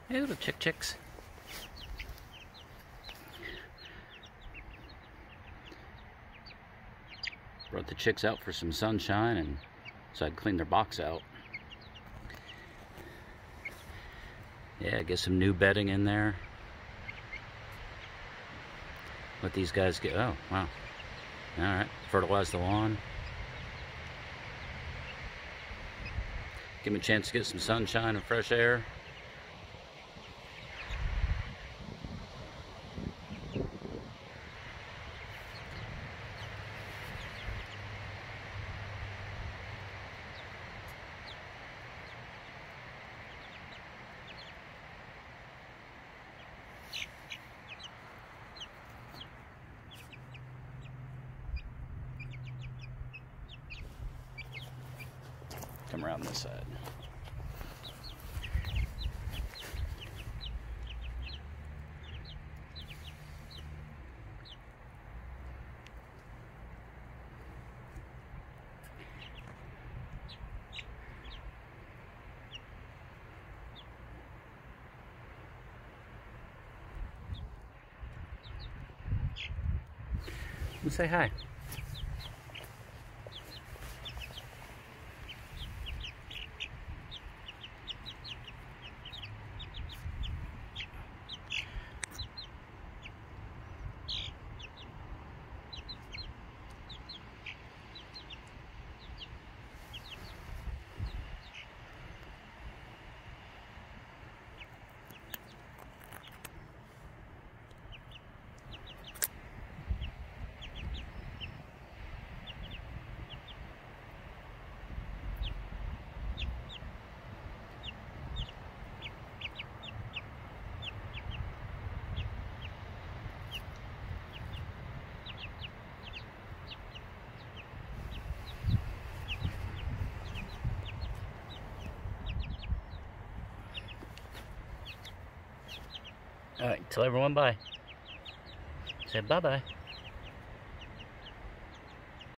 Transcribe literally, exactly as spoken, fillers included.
Hey, little chick chicks. Brought the chicks out for some sunshine, and so I'd clean their box out. Yeah, get some new bedding in there. Let these guys get, oh, wow. Alright, fertilize the lawn. Give them a chance to get some sunshine and fresh air. Come around this side. Let's say hi. All right, tell everyone bye. Say bye-bye.